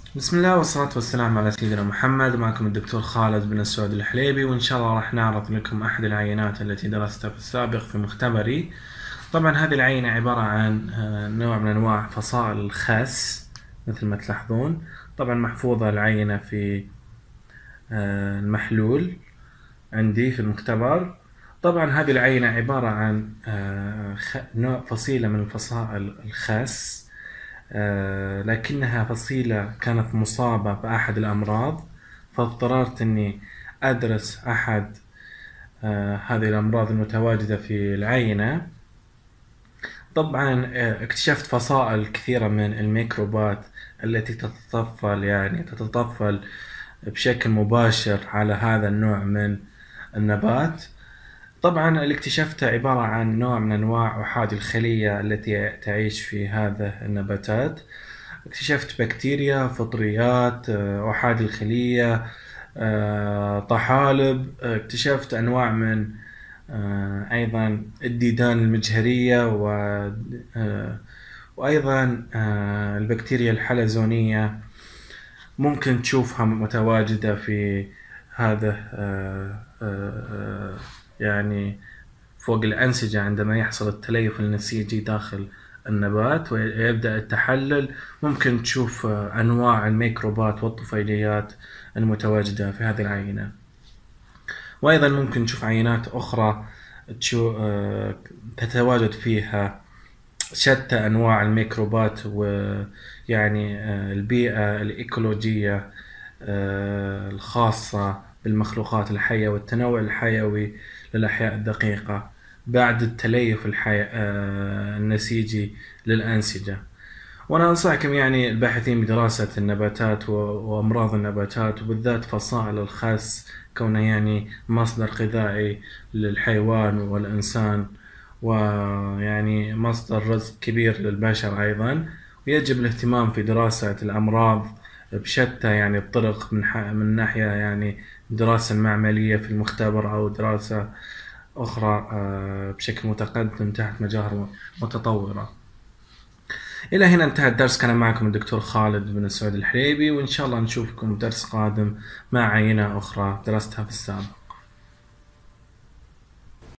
بسم الله والصلاة والسلام على سيدنا محمد. معكم الدكتور خالد بن السعود الحليبي، وإن شاء الله راح نعرض لكم أحد العينات التي درستها في السابق في مختبري. طبعا هذه العينة عبارة عن نوع من أنواع فصائل الخس مثل ما تلاحظون. طبعا محفوظة العينة في المحلول عندي في المختبر. طبعا هذه العينة عبارة عن نوع فصيلة من فصائل الخس، لكنها فصيلة كانت مصابة بأحد الأمراض، فاضطررت أني أدرس أحد هذه الأمراض المتواجدة في العينة. طبعا اكتشفت فصائل كثيرة من الميكروبات التي تتطفل بشكل مباشر على هذا النوع من النبات. طبعا اللي اكتشفته عبارة عن نوع من أنواع أحادي الخلية التي تعيش في هذا النباتات. اكتشفت بكتيريا، فطريات، أحادي الخلية، طحالب. اكتشفت أنواع من أيضا الديدان المجهرية، وأيضا البكتيريا الحلزونية ممكن تشوفها متواجدة في هذا يعني فوق الأنسجة عندما يحصل التليف النسيجي داخل النبات ويبدأ التحلل. ممكن تشوف أنواع الميكروبات والطفيليات المتواجدة في هذه العينة، وأيضا ممكن تشوف عينات أخرى تتواجد فيها شتى أنواع الميكروبات، ويعني البيئة الإيكولوجية الخاصة بالمخلوقات الحية والتنوع الحيوي للأحياء الدقيقة بعد التليف النسيجي للأنسجة. وأنا أنصحكم يعني الباحثين بدراسة النباتات وأمراض النباتات، وبالذات فصائل الخس، كونه يعني مصدر غذائي للحيوان والإنسان، ويعني مصدر رزق كبير للبشر أيضا. ويجب الاهتمام في دراسة الأمراض بشتى يعني الطرق، من ناحية يعني دراسة معملية في المختبر، أو دراسة أخرى بشكل متقدم تحت مجاهر متطورة. إلى هنا انتهى الدرس. كان معكم الدكتور خالد بن السعود الحليبي، وإن شاء الله نشوفكم درس قادم مع عينة أخرى درستها في السابق.